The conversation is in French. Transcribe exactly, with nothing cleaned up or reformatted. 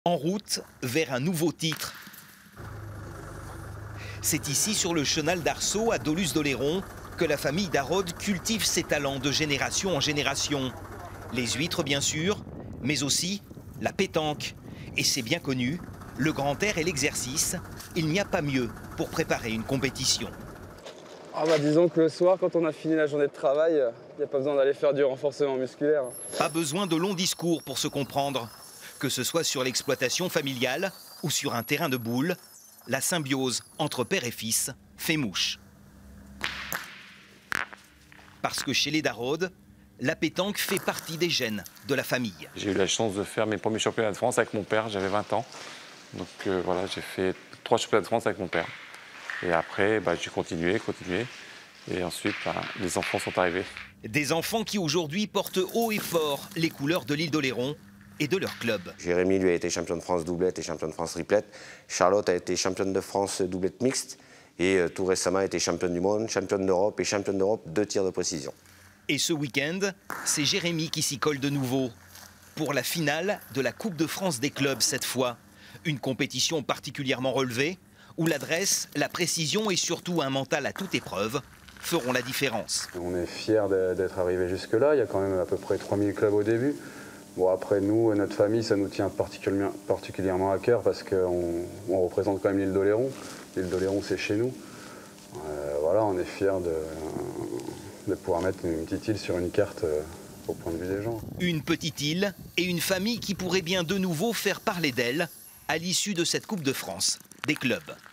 En route vers un nouveau titre. C'est ici, sur le chenal d'Arceau, à Dolusse-d'Oléron, que la famille Darod cultive ses talents de génération en génération. Les huîtres, bien sûr, mais aussi la pétanque. Et c'est bien connu, le grand air et l'exercice, il n'y a pas mieux pour préparer une compétition. Ah bah disons que le soir, quand on a fini la journée de travail, il n'y a pas besoin d'aller faire du renforcement musculaire. Pas besoin de longs discours pour se comprendre. Que ce soit sur l'exploitation familiale ou sur un terrain de boules, la symbiose entre père et fils fait mouche. Parce que chez les Darod, la pétanque fait partie des gènes de la famille. J'ai eu la chance de faire mes premiers championnats de France avec mon père, j'avais vingt ans. Donc euh, voilà, j'ai fait trois championnats de France avec mon père. Et après, bah, j'ai continué, continué. Et ensuite, bah, les enfants sont arrivés. Des enfants qui aujourd'hui portent haut et fort les couleurs de l'île d'Oléron et de leur club. Jérémy, lui, a été champion de France doublette et champion de France triplette. Charlotte a été championne de France doublette mixte. Et euh, tout récemment, a été championne du monde, championne d'Europe et championne d'Europe de tir de précision. Et ce week-end, c'est Jérémy qui s'y colle de nouveau. Pour la finale de la Coupe de France des clubs cette fois. Une compétition particulièrement relevée, où l'adresse, la précision et surtout un mental à toute épreuve feront la différence. On est fiers d'être arrivés jusque-là, il y a quand même à peu près trois mille clubs au début. Bon après nous, notre famille, ça nous tient particulièrement, particulièrement à cœur parce qu'on on représente quand même l'île d'Oléron. L'île d'Oléron, c'est chez nous. Euh, voilà, on est fiers de, de pouvoir mettre une petite île sur une carte euh, au point de vue des gens. Une petite île et une famille qui pourrait bien de nouveau faire parler d'elle à l'issue de cette Coupe de France des clubs.